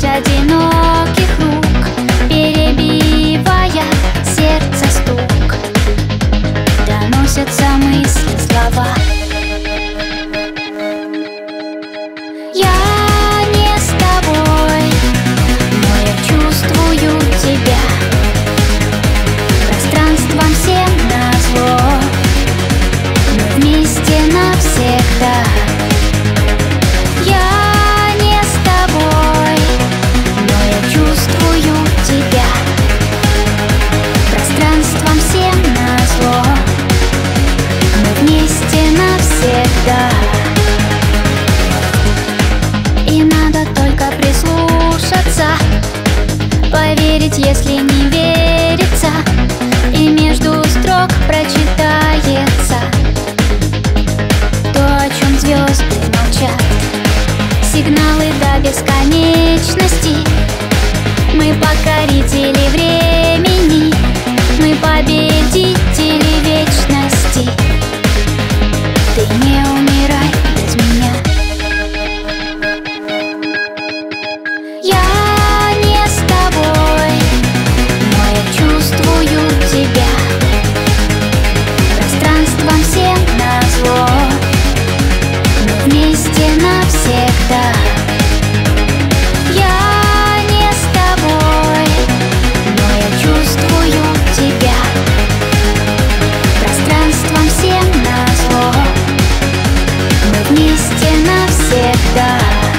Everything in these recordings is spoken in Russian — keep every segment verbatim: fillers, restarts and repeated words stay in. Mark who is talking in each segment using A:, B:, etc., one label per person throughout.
A: суть одиноких рук, перебивая сердце стук, доносятся мысли, слова. Я не с тобой, но я чувствую тебя. Пространством всем назло, мы вместе навсегда. Я не с тобой, но я чувствую тебя. Пространством всем назло, мы вместе навсегда. И надо только прислушаться, поверить, если не верится, и между строк прочитается то, о чем звезды молчат. Сигналы до бесконечности. Мы покорители времени, мы победители вечности. Ты не умирай без меня. Я не с тобой, но я чувствую тебя. Пространством всем назло, мы вместе навсегда. Я не с тобой, но я чувствую тебя. Пространством всем назло, мы вместе навсегда.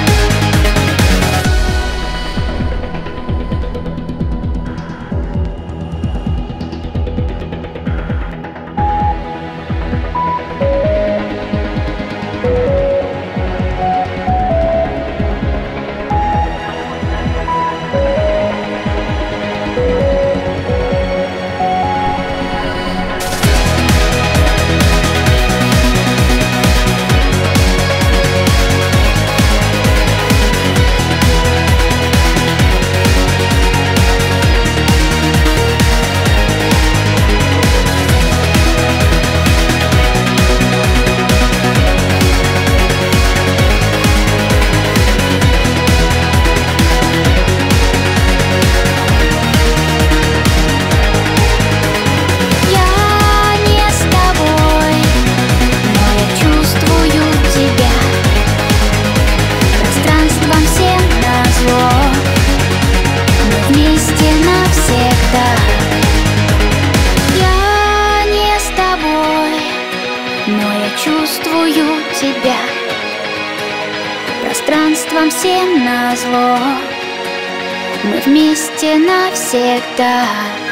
A: Чувствую тебя. Пространством всем назло, мы вместе навсегда.